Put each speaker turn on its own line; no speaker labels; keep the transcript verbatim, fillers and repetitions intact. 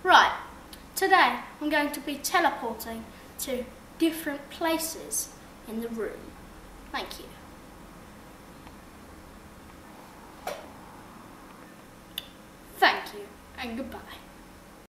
Right, today I'm going to be teleporting to different places in the room. Thank you. Thank you, and goodbye.